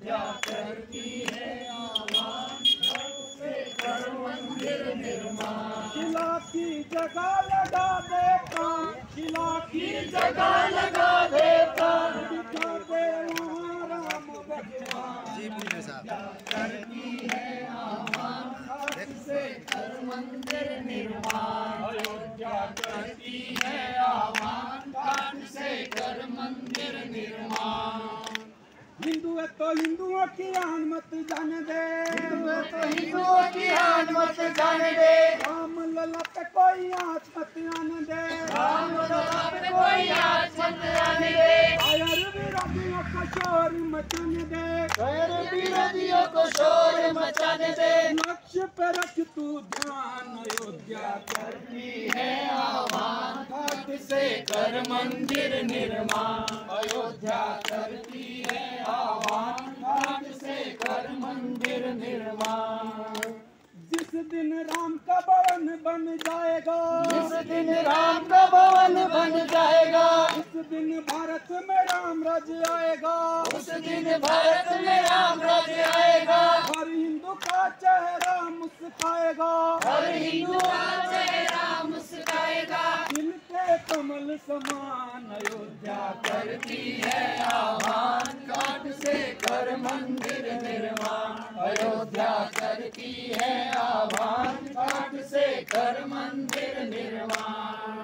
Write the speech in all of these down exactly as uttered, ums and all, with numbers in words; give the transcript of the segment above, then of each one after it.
अयोध्या करती है आह्वान, से कर मंदिर निर्माण। शिला की जगह लगा दे प्राण, शिला की जगह लगा दे प्राण, दिखा दे वहाँ राम भगवान। जी पूजा साहब करती है आह्वान, से कर मंदिर निर्माण। अयोध्या करती है आह्वान, घाट से कर मंदिर निर्माण। हिंदू है तो हिंदुओं की आन मत जाने दे, हिंदू है तो हिंदुओं की आन मत जाने दे। राम लला पे कोई आँच मत आने दे, राम लला पे कोई आँच मत आने दे। गैर विरोधियों को शोर मचाने दे, गैर विरोधियों को शोर मचाने दे। लक्ष्य पे रख तू ध्यान, अयोध्या करती है आह्वान, घाट से कर मंदिर निर्माण। अयोध्या करती है आह्वान, घाट से कर मंदिर निर्माण। जिस दिन राम का भवन बन जाएगा, जिस दिन राम का भवन बन जाएगा, उस दिन भारत में राम राज्य आएगा, उस दिन भारत में राम राज्य आएगा। हर हिंदू का चेहरा मुस्काएगा, हर हिंदू का चेहरा मुस्काएगा। दिल के कमल समान अयोध्या करती है आह्वान, घाट से कर मंदिर निर्माण। अयोध्या करती है आह्वान, घाट से कर मंदिर निर्माण।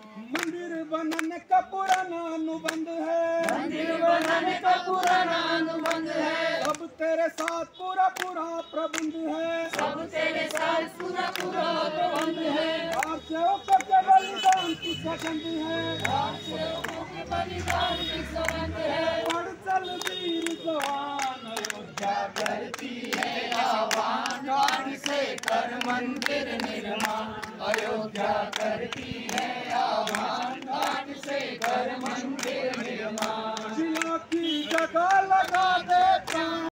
मंदिर बनाने का पुराना अनुबंध है, मंदिर बनाने का पुराना अनुबंध है। सब तेरे साथ पूरा पूरा प्रबंध है, सब तेरे साथ पूरा पूरा प्रबंध है। आर्यों के बलिदान की सगंध है, आर्यों के बलिदान की सगंध है। बढ़ चल वीर जवान, अयोध्या करती है आह्वान, घाट से कर मंदिर निर्माण। अयोध्या करती है